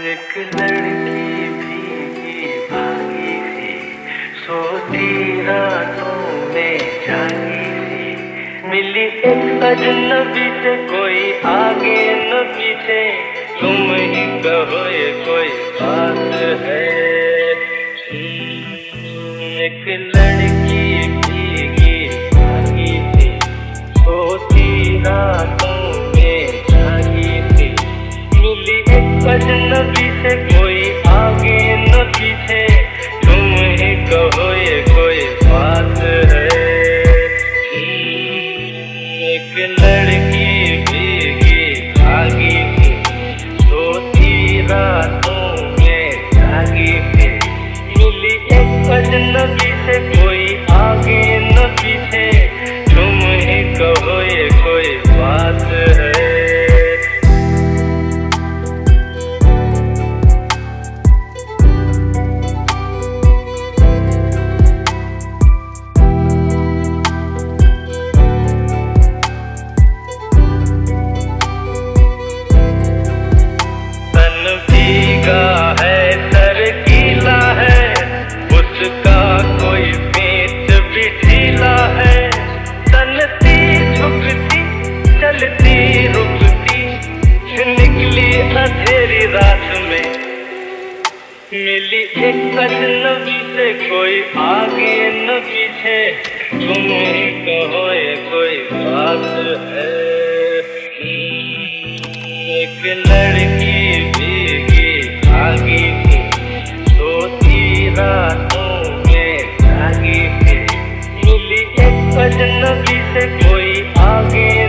एक लड़की भीगी भागी सी, सोती रातों में जागी सी, मिली एक अजनबी से, कोई आगे न पीछे, तुम ही कहो ये कोई बात है। एक लड़की भीगी भागी सी, सोती रातों में जागी सी, मिली एक अजनबी से, कोई आगे न पीछे, तुम ही कहो ये कोई बात है। एक लड़की भीगी भागी सी, सोती रातों में जागी सी, मिली एक अजनबी से, कोई आगे न पीछे, तुम ही कहो ये कोई बात है। अंधेरी रात में मिली एक अजनबी से, कोई आगे न पीछे, तुम ही कहो ये कोई बात है। एक लड़की भीगी भागी सी, सोती रातों में जागी सी, मिली एक अजनबी से, कोई आगे